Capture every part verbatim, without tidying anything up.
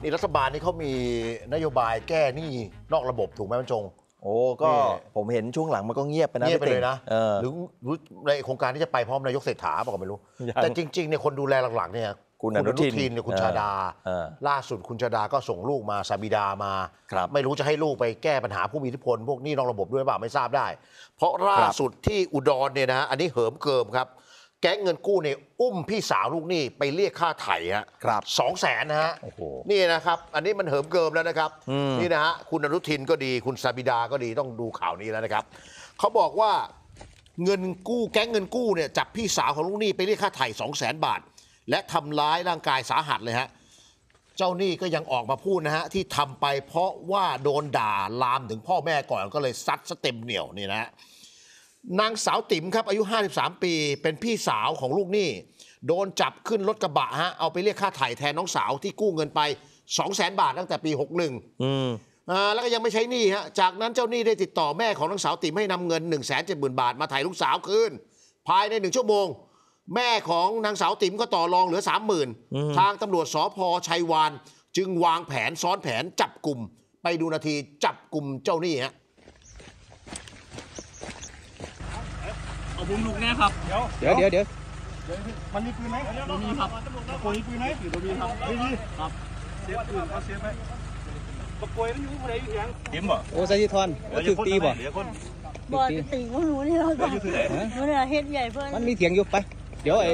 นี่รัฐบาลนี่เขามีนโยบายแก้หนี้นอกระบบถูกไหมบรรจงโอ้ก็ผมเห็นช่วงหลังมันก็เงียบไปนะเงียบไปเลยนะหรือในโครงการที่จะไปพร้อมนายกเศรษฐาบอกไม่รู้แต่จริงๆเนี่ยคนดูแลหลักๆเนี่ยคุณอนุทินเนี่ยคุณชาดาล่าสุดคุณชาดาก็ส่งลูกมาสาบิดามาไม่รู้จะให้ลูกไปแก้ปัญหาผู้มีอิทธิพลพวกหนี้นอกระบบด้วยเปล่าไม่ทราบได้เพราะล่าสุดที่อุดรเนี่ยนะอันนี้เหิมเกิมครับแก๊งเงินกู้เนี่ยอุ้มพี่สาวลูกหนี้ไปเรียกค่าไถ่ฮะสองแสนนะฮะนี่นะครับอันนี้มันเหิมเกิมแล้วนะครับนี่นะฮะคุณอนุทินก็ดีคุณสาบิดาก็ดีต้องดูข่าวนี้แล้วนะครับเขาบอกว่าเงินกู้แก๊งเงินกู้เนี่ยจับพี่สาวของลูกหนี้ไปเรียกค่าไถ่สองแสนบาทและทำร้ายร่างกายสาหัสเลยฮะเจ้าหนี้ก็ยังออกมาพูดนะฮะที่ทำไปเพราะว่าโดนด่าลามถึงพ่อแม่ก่อนก็เลยซัดสเต็มเหนียวนี่นะนางสาวติ๋มครับอายุห้าสิบสามปีเป็นพี่สาวของลูกหนี้โดนจับขึ้นรถกระบะฮะเอาไปเรียกค่าไถ่แทนน้องสาวที่กู้เงินไป สองแสน บาทตั้งแต่ปีหกสิบเอ็ดอืมอ่าแล้วก็ยังไม่ใช้หนี้ฮะจากนั้นเจ้าหนี้ได้ติดต่อแม่ของนางสาวติ๋มให้นำเงิน หนึ่งแสนเจ็ดหมื่น บาทมาไถ่ลูกสาวคืนภายในหนึ่งชั่วโมงแม่ของนางสาวติ๋มก็ต่อรองเหลือ สามหมื่น ทางตำรวจสภ.ชัยวานจึงวางแผนซ้อนแผนจับกลุ่มไปดูนาทีจับกลุ่มเจ้าหนี้ฮะเอาบุ้มลูกแน่ครับเดี๋ยวเดี๋ยวเดี๋ยวมันมีปืนไหมมีครับตะโกนมีปืนไหมมีครับไม่มีครับเซฟปืนเขาเซฟไหมตะโกนแล้วอยู่คนไหนอยู่ยังติ๋มบ่โอ้ใส่ที่ทอนถูกตีบ่บ่ตีพวกหนูนี่เราก็หนูเนี่ยเฮ็ดใหญ่เพิ่นมันมีเถียงอยู่ไปเดี๋ยวไอ้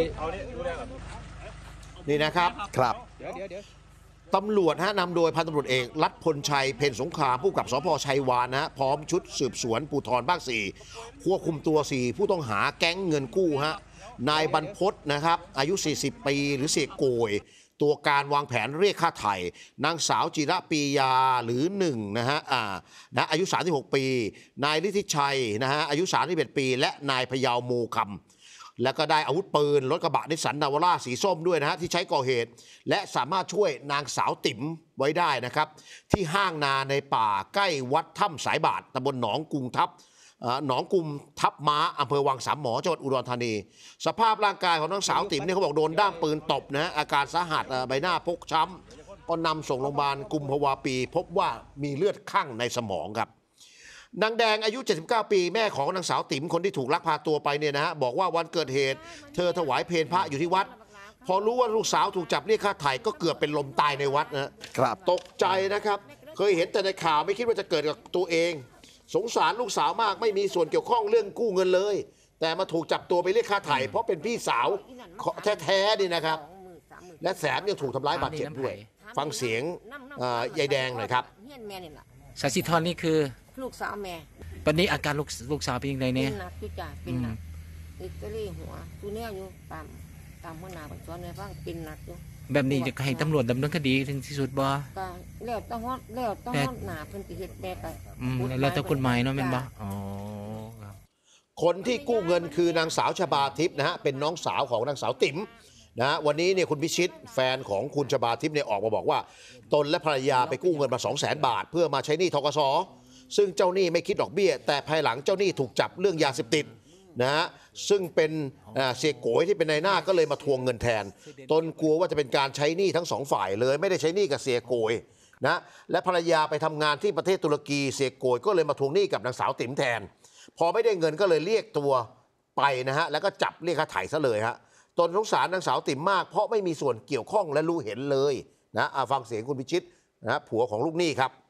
นี่นะครับครับเดี๋ยวเดี๋ยวเดี๋ยวตำรวจฮะนำโดยพันตำรวจเอกรัฐพลชัยเพ็ญสงครามผู้กับสภ.ชัยวานนะพร้อมชุดสืบสวนภูธรภาคสี่ควบคุมตัวสี่ผู้ต้องหาแก๊งเงินกู้ฮะนายบรรพตนะครับอายุสี่สิบปีหรือเสกโกยตัวการวางแผนเรียกค่าไถ่นางสาวจิระปียาหรือหนึ่งนะฮะอ่านะอายุสามสิบหกปีนายฤทธิชัยนะฮะอายุสามสิบเอ็ดปีและนายพยาวโมคำแล้วก็ได้อาวุธปืนรถกระบะนิสสันนาวาร่าสีส้มด้วยนะฮะที่ใช้ก่อเหตุและสามารถช่วยนางสาวติ๋มไว้ได้นะครับที่ห้างนาในป่าใกล้วัดถ้ำสายบาทตำบลหนองกุงทับหนองกุมทับม้าอำเภอวังสามหมอจังหวัดอุดรธานีสภาพร่างกายของนางสาวติ๋มเนี่ยเขาบอกโดนด้ามปืนตบนะอาการสาหัสใบหน้าพกช้ำก็นำส่งโรงพยาบาลกุมภาวะปีพบว่ามีเลือดคั่งในสมองครับนางแดงอายุเจ็ดสิบเก้าปีแม่ของนางสาวติ๋มคนที่ถูกลักพาตัวไปเนี่ยนะฮะบอกว่าวันเกิดเหตุเธอถวายเพลพระอยู่ที่วัดพอรู้ว่าลูกสาวถูกจับเรียกค่าไถ่ก็เกือบเป็นลมตายในวัดนะครับตกใจนะครับเคยเห็นแต่ในข่าวไม่คิดว่าจะเกิดกับตัวเองสงสารลูกสาวมากไม่มีส่วนเกี่ยวข้องเรื่องกู้เงินเลยแต่มาถูกจับตัวไปเรียกค่าไถ่เพราะเป็นพี่สาวแท้ๆนี่นะครับและแถมยังถูกทำร้ายบาดเจ็บด้วยฟังเสียงยายแดงหน่อยครับสาสิธรนี่คือลูกสาวแม่ตอนนี้อาการลูกลูกสาวเป็นยังไงเนี่ยเป็นหนักจุจ่าเป็นหนักอิตาลีหัวตัวเนี้ยอยู่ตามตามหัวหน้าบัญชาเนี่ยฟังเป็นหนักอยู่แบบนี้จะให้ตำรวจดำเนินคดีถึงที่สุดบ่ก็แล้วต้องฮอดแล้วต้องฮอดหน้าเพิ่นสิเฮ็ดแม่ก็อืมแล้วแต่กฎหมายเนาะแม่นบ่อ๋อครับคนที่กู้เงินคือนางสาวชบาทิพย์นะฮะเป็นน้องสาวของนางสาวติ๋มนะวันนี้เนี่ยคุณพิชิตแฟนของคุณชบาทิพย์เนี่ยออกมาบอกว่าตนและภรรยาไปกู้เงินมา สองแสน บาทเพื่อมาใช้หนี้ธกส.ซึ่งเจ้าหนี้ไม่คิดดอกเบี้ยแต่ภายหลังเจ้าหนี้ถูกจับเรื่องยาเสพติดนะฮะซึ่งเป็นเสียโกยที่เป็นนายหน้าก็เลยมาทวงเงินแทนตนกลัวว่าจะเป็นการใช้หนี้ทั้งสองฝ่ายเลยไม่ได้ใช้หนี้กับเสียโกยนะและภรรยาไปทำงานที่ประเทศตุรกีเสียโกยก็เลยมาทวงหนี้กับนางสาวติ๋มแทนพอไม่ได้เงินก็เลยเรียกตัวไปนะฮะแล้วก็จับเรียกค่าไถ่ซะเลยฮะตนสงสารนางสาวติ๋มมากเพราะไม่มีส่วนเกี่ยวข้องและรู้เห็นเลยนะฟังเสียงคุณพิชิตนะผัวของลูกหนี้ครับ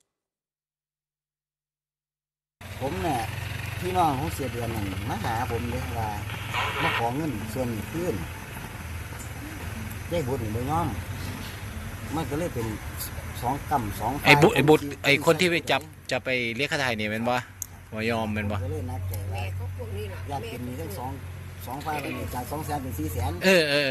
ผมเนี่ยพี่น้องของเสียเดือนนั่นมาหาผมเลยว่ามาขอเงินส่วนขึ้นได้บุตรหรือย้อมมันก็เลยเป็นสองกำสองไอ้บุตรไอ้บุตรไอ้คนที่ไปจับจะไปเรียกค่าไถ่เนี่ยเป็นบ่ว่ายอมเป็นบ่ก็เลยนัดใจว่าอยากเป็นมีทั้งสองสองฝ่ายเป็นจากสองแสนเป็นสี่แสนเออเออ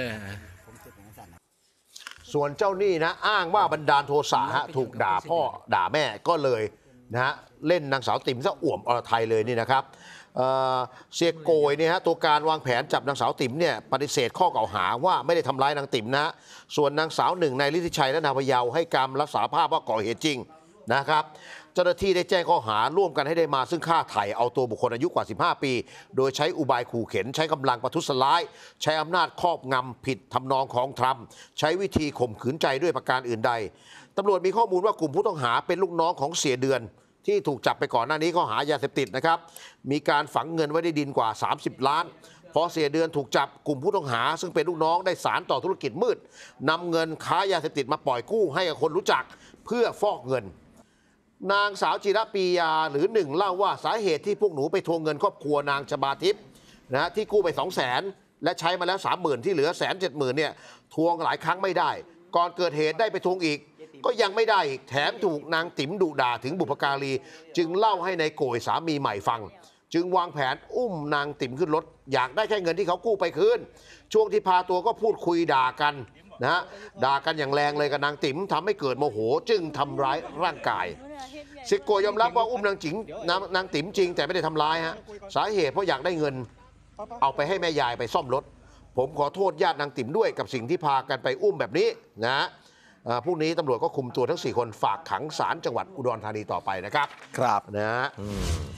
ส่วนเจ้าหนี้นะอ้างว่าบันดาลโทสะฮะถูกด่าพ่อด่าแม่ก็เลยนะฮะเล่นนางสาวติ๋มซะอ่วมอรไทยเลยนี่นะครับเสียโกยเนี่ยฮะตัวการวางแผนจับนางสาวติ๋มเนี่ยปฏิเสธข้อกล่าวหาว่าไม่ได้ทำร้ายนางติ๋มนะส่วนนางสาวหนึ่งนายฤทธิชัยและนายพยาวให้การรับสารภาพว่าก่อเหตุจริงนะครับเจ้าหน้าที่ได้แจ้งข้อหาร่วมกันให้ได้มาซึ่งฆ่าไถ่เอาตัวบุคคลอายุกว่าสิบห้าปีโดยใช้อุบายขู่เข็นใช้กำลังประทุษร้ายใช้อำนาจครอบงำผิดทำนองของธรรมใช้วิธีข่มขืนใจด้วยประการอื่นใดตำรวจมีข้อมูลว่ากลุ่มผู้ต้องหาเป็นลูกน้องของเสียเดือนที่ถูกจับไปก่อนหน้านี้ข้อหายาเสพติดนะครับมีการฝังเงินไว้ในดินกว่าสามสิบล้านพอเสียเดือนถูกจับกลุ่มผู้ต้องหาซึ่งเป็นลูกน้องได้สารต่อธุรกิจมืดนำเงินค้ายาเสพติดมาปล่อยกู้ให้กับคนรู้จักเพื่อฟอกเงินนางสาวจิรปียาหรือหนึ่งเล่าว่าสาเหตุที่พวกหนูไปทวงเงินครอบครัวนางชบาทิพย์นะที่กู้ไปสองแสนและใช้มาแล้วสามหมื่นที่เหลือแสนเจ็ดหมื่นเนี่ยทวงหลายครั้งไม่ได้ก่อนเกิดเหตุได้ไปทวงอีกก็ยังไม่ได้อีกแถมถูกนางติ๋มดุด่าถึงบุพการีจึงเล่าให้ในายโกยสามีใหม่ฟังจึงวางแผนอุ้มนางติ๋มขึ้นรถอยากได้แค่เงินที่เขากู้ไปคืนช่วงที่พาตัวก็พูดคุยด่ากันนะฮะด่ากันอย่างแรงเลยกับนางติ๋มทำให้เกิดโมโหจึงทำร้ายร่างกายซิโกยอมรับว่าอุ้มนางจิ๋งนางนางติ๋มจริงแต่ไม่ได้ทำร้ายฮะสาเหตุเพราะอยากได้เงินเอาไปให้แม่ยายไปซ่อมรถผมขอโทษญาตินางติ๋มด้วยกับสิ่งที่พากันไปอุ้มแบบนี้นะพรุ่งนี้ตำรวจก็คุมตัวทั้งสี่คนฝากขังศาลจังหวัดอุดรธานีต่อไปนะครับครับนะฮะ